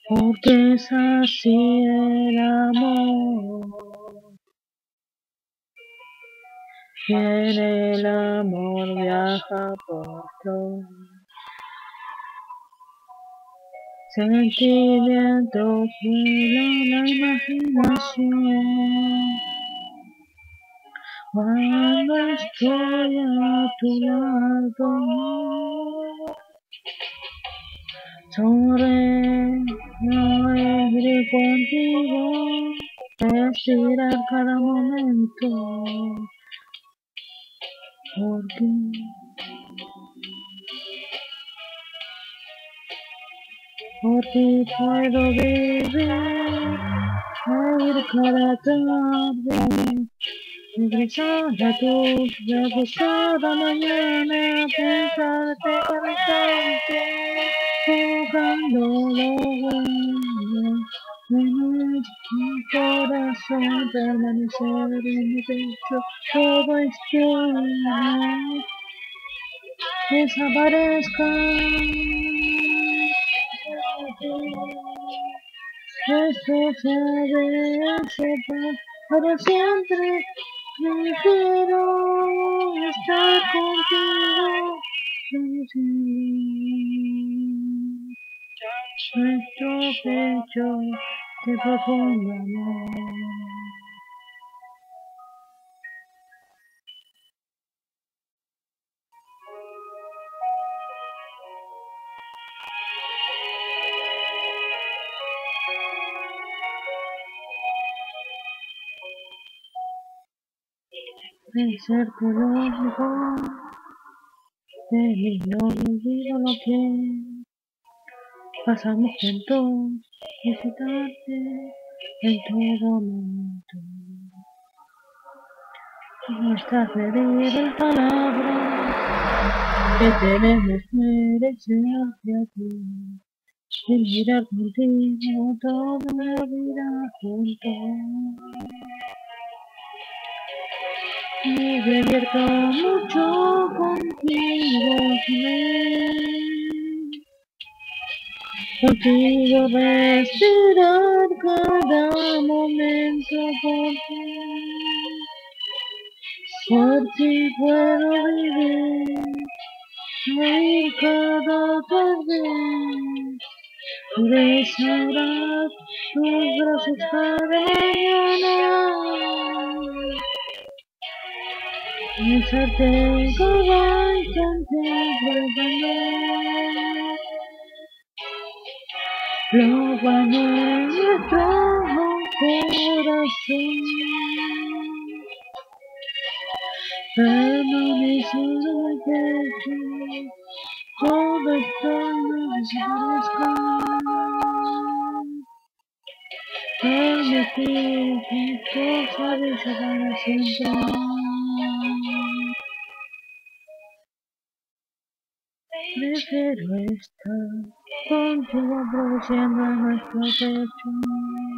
porque es así el amor. Viene el amor, viaja por todo. Sentimientos, vuela la imaginación. Cuando estoy a tu lado, sonreír contigo, respirar cada momento, porque por ti puedo vivir, reír cada tarde, regresar a tus brazos cada mañana, pensarte cada instante, provocando lo bueno, nuestro corazón, permanecer en mi pecho, todo estoy, desaparezca. Esto se debe separar para siempre. Prefiero estar contigo. Nuestro pecho de profundo amor. Pensarte lo mejor de mí, no olvido lo que pasamos juntos, visitarte en todo momento. Nuestras medidas palabras que tenemos merecen hacia ti. Y mirar contigo toda la vida juntos. Me divierto mucho contigo, contigo respirar cada momento porque por ti puedo vivir, reír cada tarde, regresar tus brazos cada mañana, pensarte cada instante, lo bueno nuestro corazón, permanecer en el pecho, todo estoy, no desaparezca. Permitir que cosas desaparezcan siempre. Prefiero estar contigo produciendo en nuestro pecho.